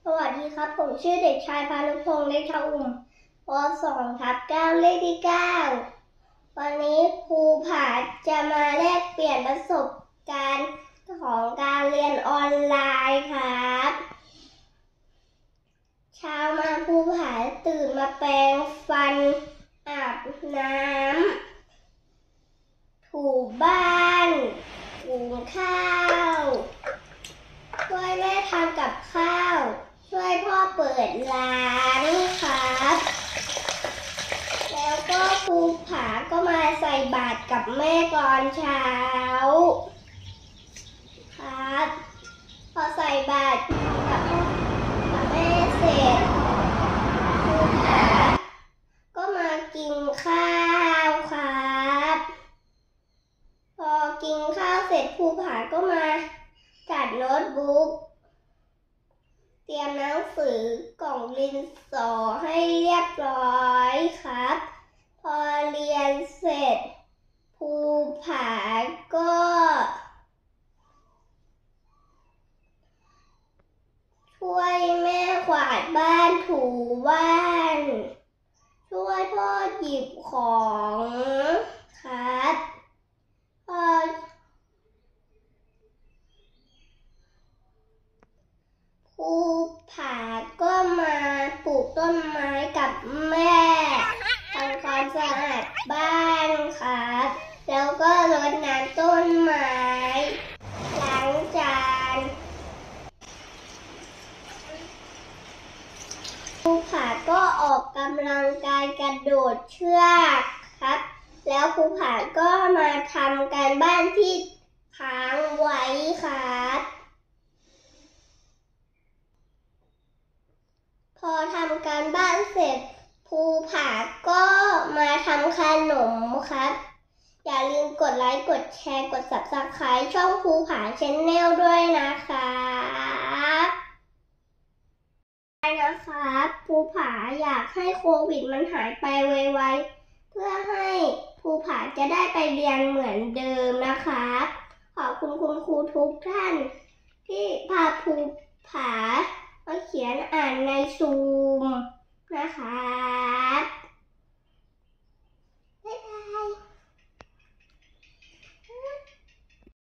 สวัสดีครับผมชื่อเด็กชายพานุพงษ์เล็กทอุ่มป .2/9 เลขที่ 9วันนี้ครูผาจะมาแลกเปลี่ยนประสบการณ์ของการเรียนออนไลน์ครับเช้ามาครูผาตื่นมาแปรงฟันอาบน้ำถูบ้านหุงข้าวช่วยแม่ทำกับข้าวช่วยพ่อเปิดร้านครับแล้วก็ครูผาก็มาใส่บาตรกับแม่ตอนเช้าครับพอใส่บาตรกับแม่เสร็จครูผาก็มากินข้าวครับพอกินข้าวเสร็จครูผาก็มาจัดโน้ตบุ๊กเตรียมหนังสือกล่องดินสอให้เรียบร้อยครับพอเรียนเสร็จครูผาก็ช่วยแม่กวาดบ้านถูบ้านช่วยพ่อหยิบของครับพอครูผาก็มาปลูกต้นไม้กับแม่ทำความสะอาดบ้านครับแล้วก็รดน้ำต้นไม้ล้างจานครูผาก็ออกกำลังกายกระโดดเชือกครับแล้วครูผาก็มาทำการบ้านที่ค้างไว้ครับพอทำการบ้านเสร็จครูผาก็มาทำขนมครับอย่าลืมกดไลค์กดแชร์กด Subscribe ช่องครูผา Channel ด้วยนะครับครูผาอยากให้โควิดมันหายไปไวๆเพื่อให้ครูผาจะได้ไปเรียนเหมือนเดิมนะครับขอบคุณคุณครูทุกท่านที่พาครูผามาเขียนอ่านในซูมนะคะ